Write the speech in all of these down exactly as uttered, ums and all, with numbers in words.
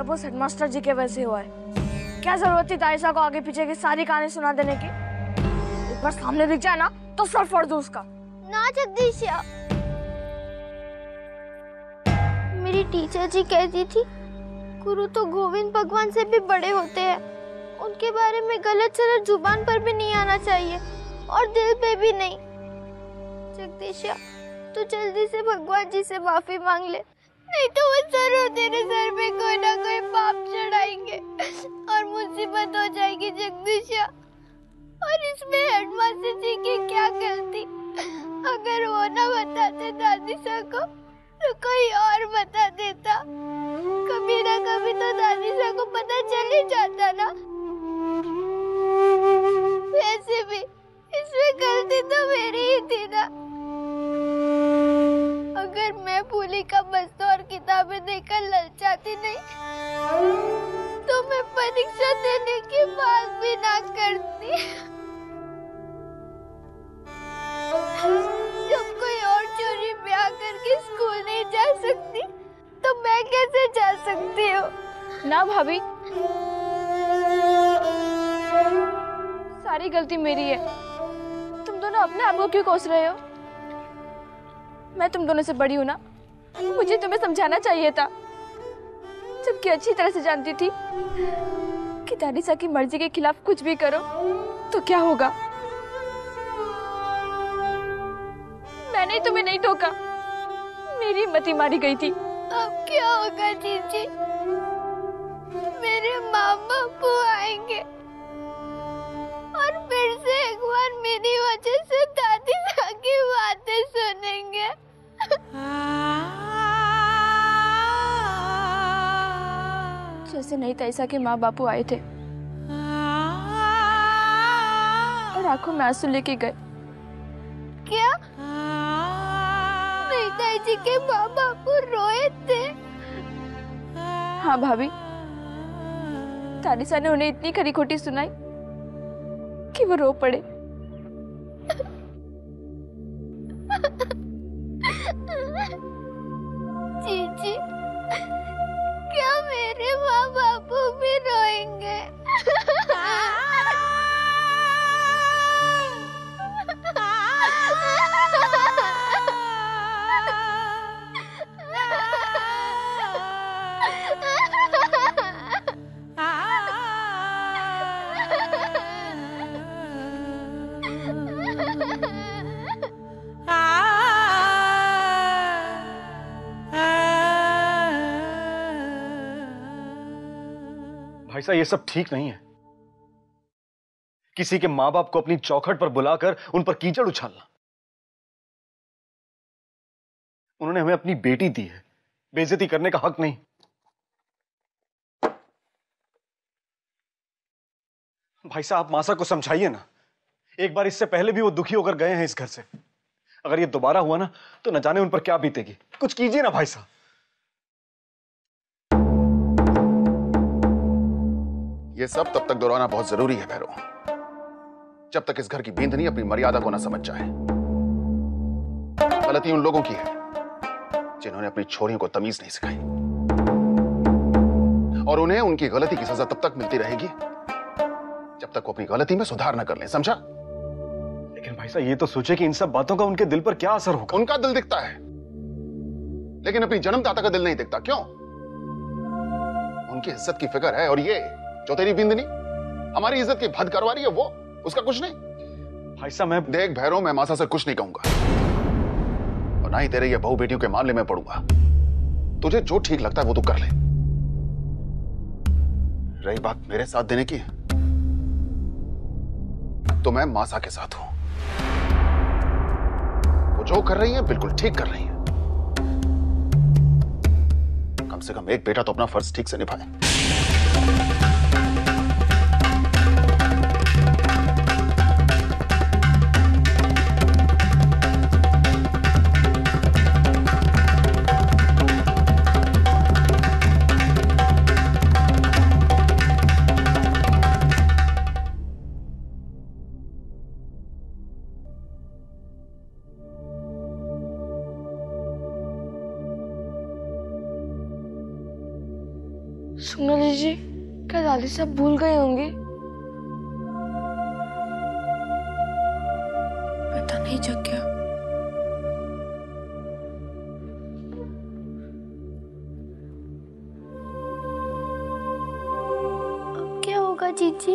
Suppose headmaster जी के वैसे हुआ है, क्या जरूरत थी ताइसा को आगे पीछे की सारी कहानी सुना देने की? एक बार सामने दिख जाए ना तो सर फोड़ दूं उसका। ना जगदीश, मेरी टीचर जी कहती थी गुरु तो गोविंद भगवान से भी बड़े होते हैं, उनके बारे में गलत सलत जुबान पर भी नहीं आना चाहिए और दिल पे भी नहीं। जगदीश, तू जल्दी से भगवान जी से माफी मांग ले, नहीं तो वो जरूर तेरे सर पे कोई ना कोई पाप चढ़ाएंगे और मुसीबत हो जाएगी जगदीश। और इसमें हेडमास्टर जी की क्या गलती? अगर वो ना बताते दादी सा को तो कोई और बता देता। कभी ना कभी तो दादी सा को पता चल ही जाता ना। वैसे भी इसमें गलती तो मेरी ही थी ना। अगर मैं भूली का बस्ता और किताबें देकर ललचाती नहीं तो मैं परीक्षा देने की बात भी ना करती। जब कोई और चोरी ब्याह करके स्कूल नहीं जा सकती तो मैं कैसे जा सकती हूँ? ना भाभी, सारी गलती मेरी है। तुम दोनों अपने आप को क्यों कोस रहे हो? मैं तुम दोनों से बड़ी हूं ना, मुझे तुम्हें समझाना चाहिए था, जबकि अच्छी तरह से जानती थी कि दादी की मर्जी के खिलाफ कुछ भी करो तो क्या होगा। मैंने तुम्हें नहीं टोका, मेरी हिम्मत मारी गई थी। अब क्या होगा जीजी? मेरे माँ बाप आएंगे और फिर से एक बार मेरी वजह से दादी की बातें सुनेंगे। जैसे नहीं ताइसा के माँ बापू आए थे और आंखों में आंसू लेके गए। क्या नहीं ताई के माँ बापू रोए थे? हाँ भाभी, तानिसा ने उन्हें इतनी खरी खोटी सुनाई कि वो रो पड़े। जीजी, क्या मेरे माँ बापू भी रोएंगे? भाई साहब, ये सब ठीक नहीं है। किसी के मां बाप को अपनी चौखट पर बुलाकर उन पर कीचड़ उछालना। उन्होंने हमें अपनी बेटी दी है, बेइज्जती करने का हक नहीं। भाई साहब, आप मासा को समझाइए ना। एक बार इससे पहले भी वो दुखी होकर गए हैं इस घर से। अगर ये दोबारा हुआ ना तो न जाने उन पर क्या बीतेगी। कुछ कीजिए ना भाई साहब। ये सब तब तक दोहराना बहुत जरूरी है भैरव, जब तक इस घर की बींदनी अपनी मर्यादा को ना समझ जाए। गलती उन लोगों की है जिन्होंने अपनी छोरियों को तमीज नहीं सिखाई, और उन्हें उनकी गलती की सजा तब तक मिलती रहेगी जब तक वो अपनी गलती में सुधार न कर लें, समझा? लेकिन भाई साहब, ये तो सोचे कि इन सब बातों का उनके दिल पर क्या असर होगा। उनका दिल दिखता है, लेकिन अपनी जन्मदाता का दिल नहीं दिखता। क्यों? उनकी इज्जत की फिक्र है, और ये जो तेरी बिंदनी हमारी इज्जत की भद करवा रही है, वो उसका कुछ नहीं। भाई साहब, मैं देख भैरव, मैं मासा से कुछ नहीं कहूंगा और ना ही तेरे ये बहू बेटियों के मामले में पड़ूंगा। तुझे जो ठीक लगता है वो तू कर ले। रही बात मेरे साथ देने की, तो मैं मासा के साथ हूं। वो जो कर रही है बिल्कुल ठीक कर रही है। कम से कम एक बेटा तो अपना फर्ज ठीक से निभाए। सोनाली जी, क्या दादी साहब भूल गए होंगे? पता नहीं जग गया। अब क्या होगा जीजी?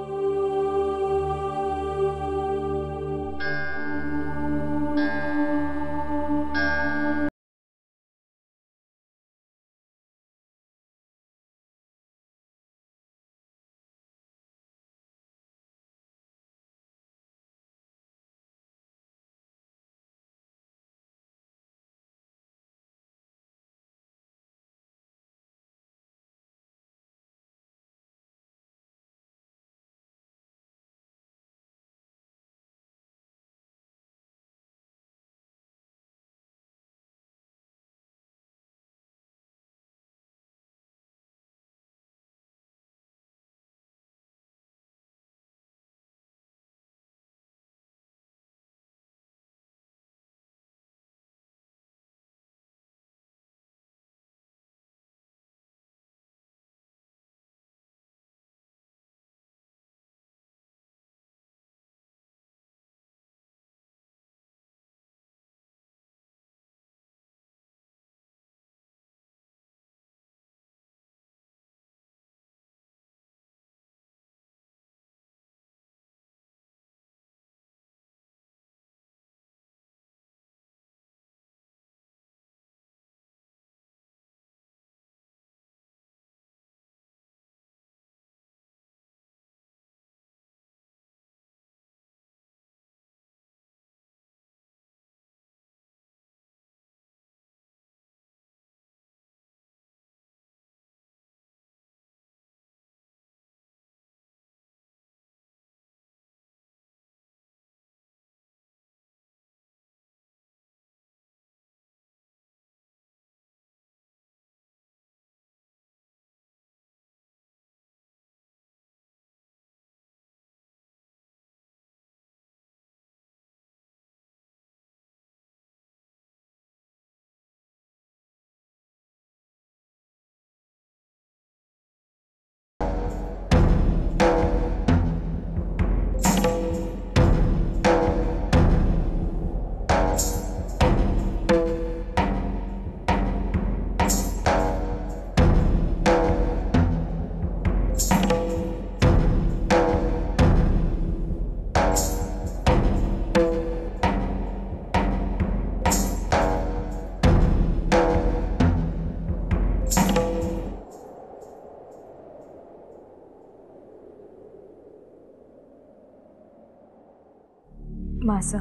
मासा,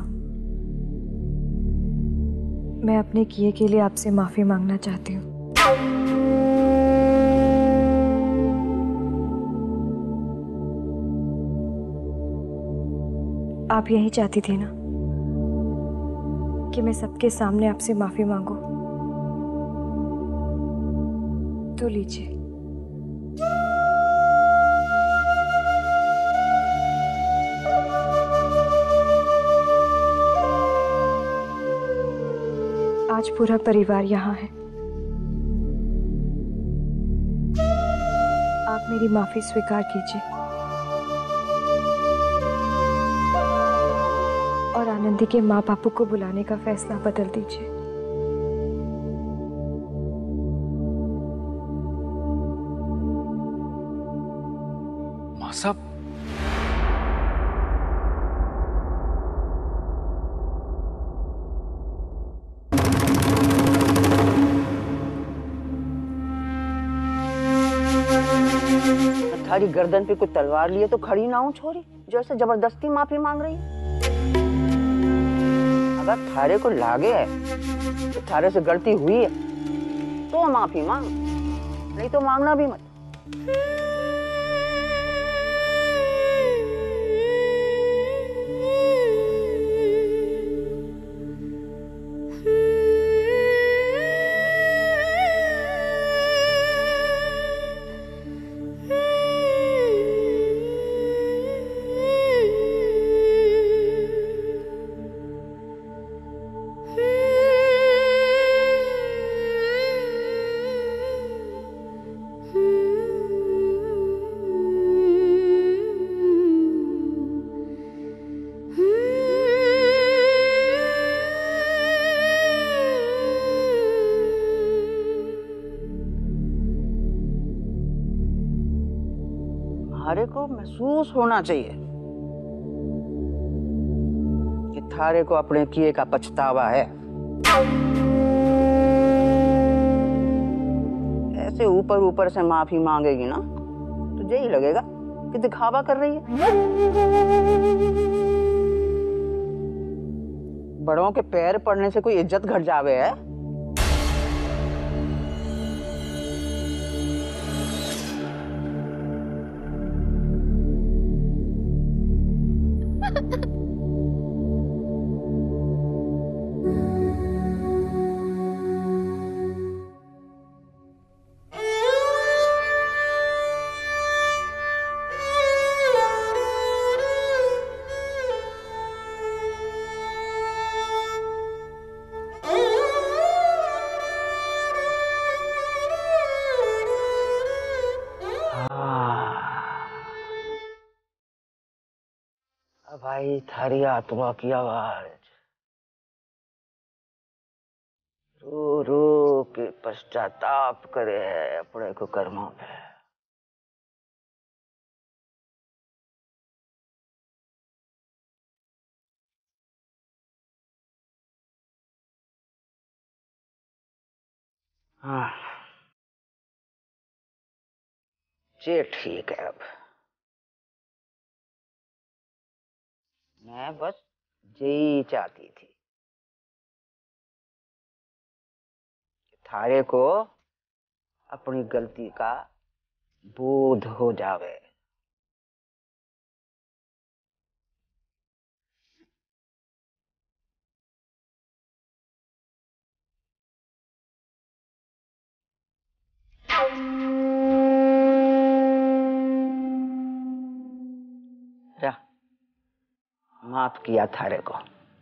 मैं अपने किए के लिए आपसे माफी मांगना चाहती हूँ। आप यही चाहती थी ना कि मैं सबके सामने आपसे माफी मांगू? तो लीजिए। आज पूरा परिवार यहाँ है। आप मेरी माफी स्वीकार कीजिए और आनंदी के माँ बापू को बुलाने का फैसला बदल दीजिए। माँ साहब, थारी गर्दन पे कोई तलवार लिए तो खड़ी ना हो छोरी, जो ऐसे जबरदस्ती माफी मांग रही है। अगर थारे को लागे है तो थारे से गलती हुई है तो माफी मांग, नहीं तो मांगना भी मत। Hmm. थारे को महसूस होना चाहिए कि थारे को अपने किए का पछतावा है। ऐसे ऊपर ऊपर से माफी मांगेगी ना तो यही लगेगा कि दिखावा कर रही है। बड़ों के पैर पड़ने से कोई इज्जत घट जावे है? भाई थारी आत्मा की आवाज रो रो के पश्चाताप करे है अपने को कर्मों पे। हाँ ये ठीक है। अब मैं बस यही चाहती थी कि थारे को अपनी गलती का बोध हो जावे। जा माफ किया थारे को।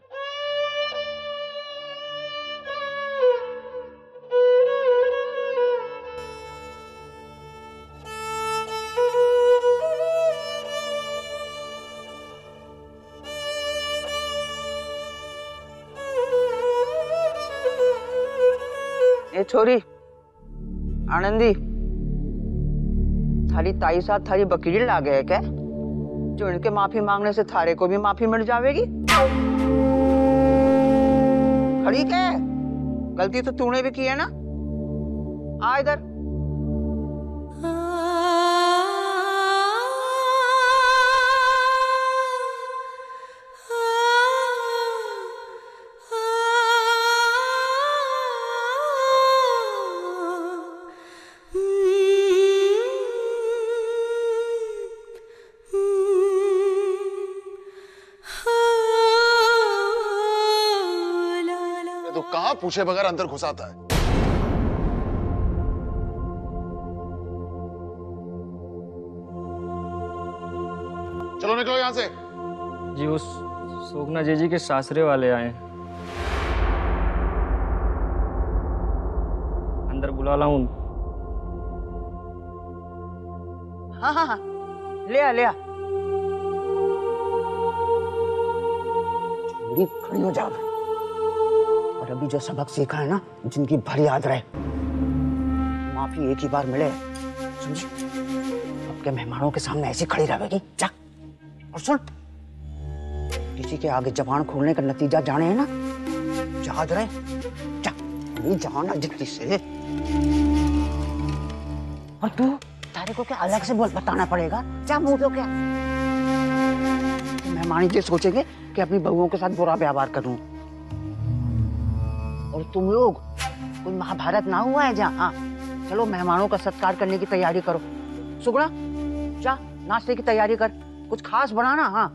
ए छोरी आनंदी, थारी ताई साथ थारी वकील लागे है क्या जो इनके माफी मांगने से थारे को भी माफी मिल जाएगी? खड़ी क्या है? गलती तो तूने भी की है ना। आ इधर। तो कहां पूछे बगैर अंदर घुसाता है? चलो निकलो यहां से। जी वो सोगना जीजी के सासरे वाले आए हैं, अंदर बुला लाऊं? हाँ हाँ हाँ ले आ ले आ। खड़ी हो जाओ और अभी जो सबक सीखा है ना जिनकी भर याद रहे। माफी एक ही बार मिले समझी। आपके मेहमानों के सामने ऐसी खड़ी रहेगी। जा और सुन, किसी के आगे जबान खोलने का नतीजा जाने है ना, याद रहे। जा नहीं जाना जल्दी से। और तू तारे को क्या अलग से बोल बताना पड़ेगा? जा मुंह तो क्या मेहमान ये सोचेंगे कि अपनी बहुओं के साथ बुरा व्यवहार करूं। और तुम लोग कोई महाभारत ना हुआ है जहाँ। हाँ चलो मेहमानों का सत्कार करने की तैयारी करो। सुगड़ा जा नाश्ते की तैयारी कर, कुछ खास बनाना। हाँ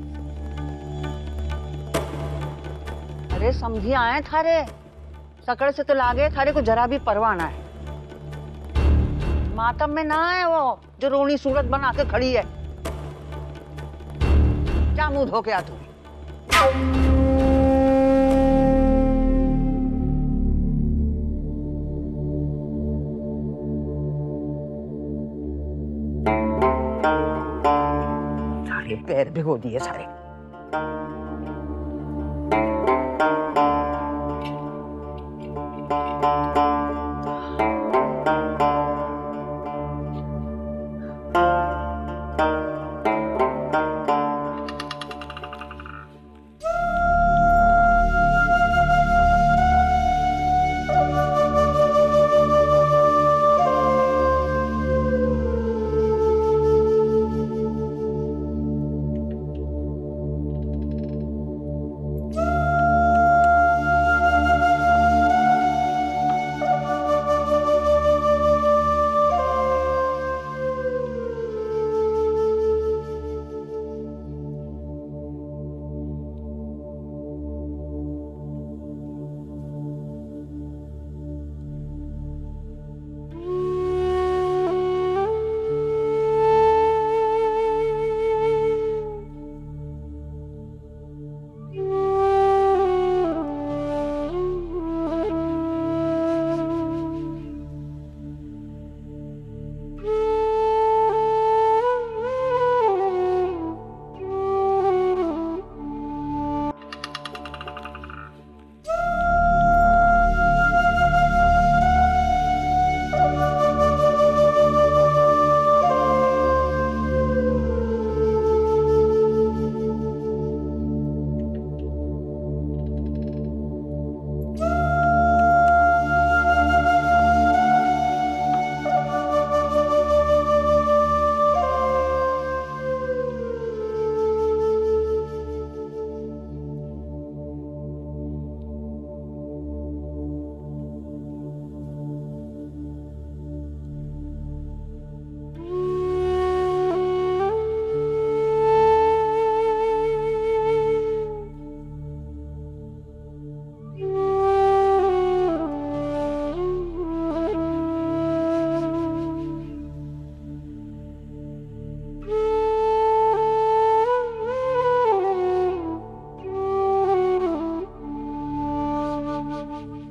अरे समझी आए थारे, सकड़ से तो लागे थारे को जरा भी परवाह ना है। मातम में ना है वो जो रोनी सूरत बना के खड़ी है। जा मुंह धो के आ तू। सारे पैर भिगो दिए सारे।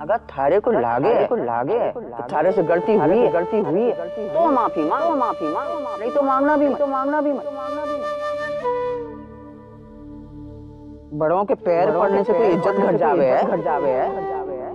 अगर थारे को लागे को लागे तो थारे से गलती हुई गलती हुई तो माफी मांगो माफी मांगो नहीं तो मांगना भी तो मांगना भी बड़ों के पैर पड़ने से कोई इज्जत घट जावे है घट जावे है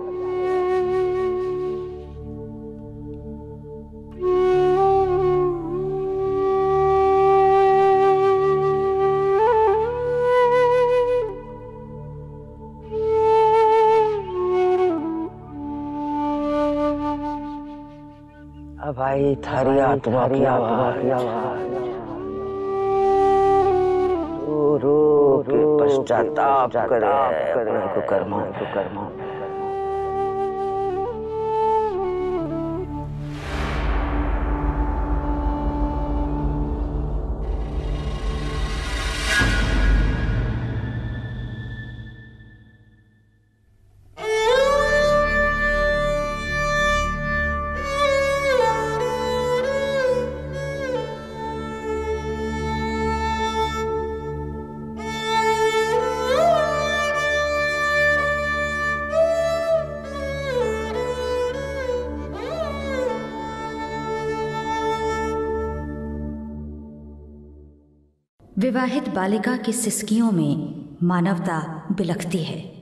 भाई थारी आत्मा की आवाज रो रो के पश्चाताप करे अपने को कर्मा को कर्मा विवाहित बालिका की सिसकियों में मानवता बिलखती है।